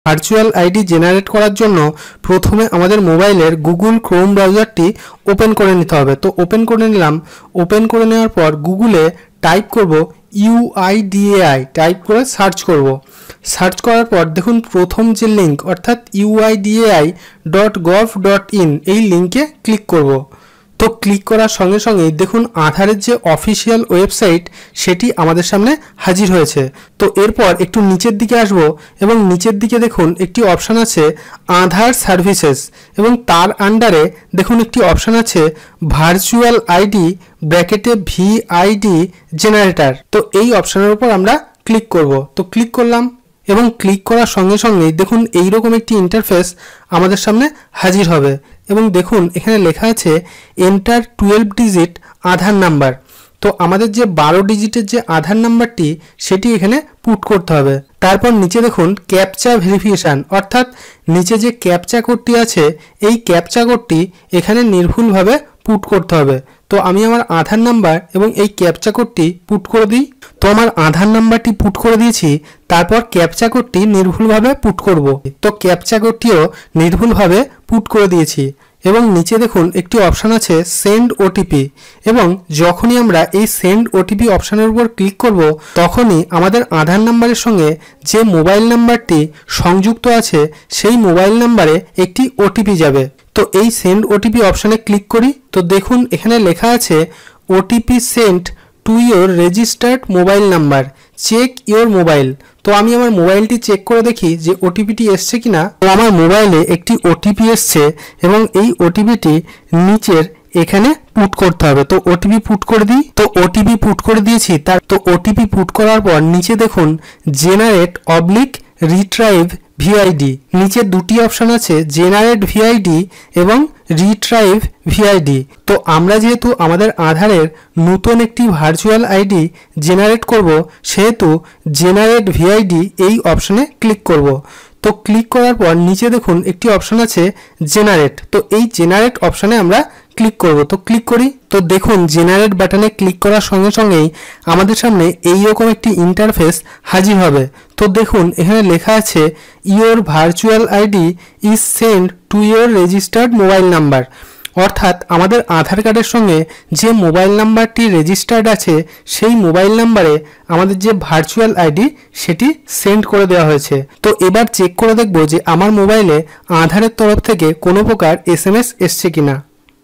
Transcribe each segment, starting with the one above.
Virtual ID generate করার জন্য প্রথমে আমাদের মোবাইলের গুগল ক্রোম ব্রাউজারটি ওপেন করে নিতে হবে। তো ওপেন করে নিলাম। ওপেন করে নেওয়ার পর গুগলে টাইপ করব UIDAI, টাইপ করে সার্চ করব। সার্চ করার পর দেখুন প্রথম যে লিঙ্ক অর্থাৎ uidai.gov.in এই লিঙ্কে ক্লিক করব। তো ক্লিক করার সঙ্গে সঙ্গেই দেখুন আধারের যে অফিসিয়াল ওয়েবসাইট সেটি আমাদের সামনে হাজির হয়েছে। তো এরপর একটু নিচের দিকে আসব এবং নিচের দিকে দেখুন একটি অপশান আছে আধার সার্ভিসেস এবং তার আন্ডারে দেখুন একটি অপশান আছে ভার্চুয়াল আইডি ব্র্যাকেটে VID জেনারেটর। তো এই অপশানের উপর আমরা ক্লিক করব। তো ক্লিক করলাম এবং ক্লিক করার সঙ্গে সঙ্গেই দেখুন এইরকম একটি ইন্টারফেস আমাদের সামনে হাজির হবে এবং দেখুন এখানে লেখা আছে এন্টার 12 ডিজিট আধার নাম্বার। তো আমাদের যে 12 ডিজিটের যে আধার নাম্বারটি সেটি এখানে পুট করতে হবে। তারপর নিচে দেখুন ক্যাপচা ভেরিফিকেশান, অর্থাৎ নিচে যে ক্যাপচা কোডটি আছে এই ক্যাপচা কোডটি এখানে নির্ভুলভাবে পুট করতে হবে। তো আমি আমার আধার নাম্বার এবং এই ক্যাপচা কোডটি পুট করে দিই। তো আমার আধার নাম্বারটি পুট করে দিয়েছি, তারপর ক্যাপচা কোডটি নির্ভুলভাবে পুট করব। তো ক্যাপচা কোডটিও নির্ভুলভাবে পুট করে দিয়েছি এবং নিচে দেখুন একটি অপশান আছে সেন্ড ওটিপি এবং যখনই আমরা এই সেন্ড ওটিপি অপশানের উপর ক্লিক করব তখনই আমাদের আধার নাম্বারের সঙ্গে যে মোবাইল নাম্বারটি সংযুক্ত আছে সেই মোবাইল নাম্বারে একটি ওটিপি যাবে। তো এই সেন্ড ওটিপি অপশানে ক্লিক করি। তো দেখুন এখানে লেখা আছে OTP sent to your registered mobile number, check your mobile. তো আমি আমার মোবাইলটি চেক করে দেখি যে ওটিপিটি এসছে কিনা। তো আমার মোবাইলে একটি ওটিপি এসছে এবং এই ওটিপিটি নিচের এখানে পুট করতে হবে। তো ওটিপি পুট করে দিই। তো ওটিপি পুট করে দিয়েছি। তো ওটিপি পুট করার পর নিচে দেখুন জেনারেট রিট্রাইভ VID, নিচে দুটি অপশান আছে জেনারেট VID এবং রিট্রাইভ VID। তো আমরা যেহেতু আমাদের আধারের নতুন একটি ভার্চুয়াল আইডি জেনারেট করব সেহেতু জেনারেট VID এই অপশানে ক্লিক করব। তো ক্লিক করার পর নিচে দেখুন একটি অপশান আছে জেনারেট। তো এই জেনারেট অপশানে আমরা ক্লিক করব। তো ক্লিক করি। তো দেখুন জেনারেট বাটনে ক্লিক করার সঙ্গে সঙ্গেই আমাদের সামনে এইরকম একটি ইন্টারফেস হাজির হবে। তো দেখুন এখানে লেখা আছে your virtual ID is send to your registered mobile number, অর্থাৎ আমাদের আধার কার্ডের সঙ্গে যে মোবাইল নাম্বারটি রেজিস্টার্ড আছে সেই মোবাইল নাম্বারে আমাদের যে ভার্চুয়াল আইডি সেটি সেন্ড করে দেওয়া হয়েছে। তো এবার চেক করে দেখব যে আমার মোবাইলে আধারের তরফ থেকে কোনো প্রকার SMS এসছে কিনা।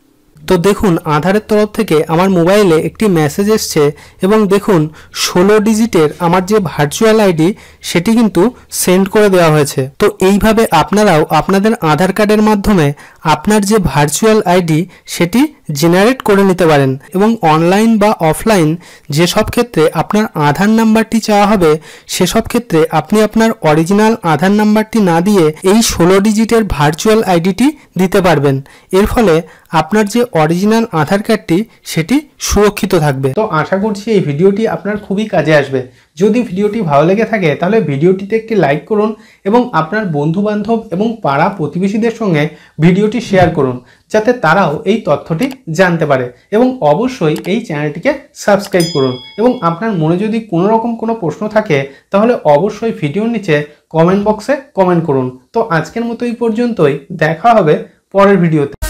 তো দেখুন আধারের তরফ থেকে আমার মোবাইলে একটি মেসেজ এসছে এবং দেখুন 16 ডিজিটের আমার যে ভার্চুয়াল আইডি সেটি কিন্তু সেন্ড করে দেওয়া হয়েছে। তো এইভাবে আপনারাও আপনাদের আধার কার্ডের মাধ্যমে আপনার যে ভার্চুয়াল আইডি সেটি জেনারেট করে নিতে পারেন এবং অনলাইন বা অফলাইন যেসব ক্ষেত্রে আপনার আধার নাম্বারটি চাওয়া হবে সেসব ক্ষেত্রে আপনি আপনার অরিজিনাল আধার নাম্বারটি না দিয়ে এই 16 ডিজিটের ভার্চুয়াল আইডিটি দিতে পারবেন। এর ফলে আপনার যে অরিজিনাল আধার কার্ডটি সেটি সুরক্ষিত থাকবে। তো আশা করছি এই ভিডিওটি আপনার খুবই কাজে আসবে। যদি ভিডিওটি ভালো লেগে থাকে তাহলে ভিডিওটিতে একটি লাইক করুন এবং আপনার বন্ধু বান্ধব এবং পাড়া প্রতিবেশীদের সঙ্গে ভিডিওটি শেয়ার করুন যাতে তারাও এই তথ্যটি জানতে পারে এবং অবশ্যই এই চ্যানেলটিকে সাবস্ক্রাইব করুন এবং আপনার মনে যদি কোনো রকম কোনো প্রশ্ন থাকে তাহলে অবশ্যই ভিডিওর নিচে কমেন্ট বক্সে কমেন্ট করুন। তো আজকের মতো এই পর্যন্তই, দেখা হবে পরের ভিডিওতে।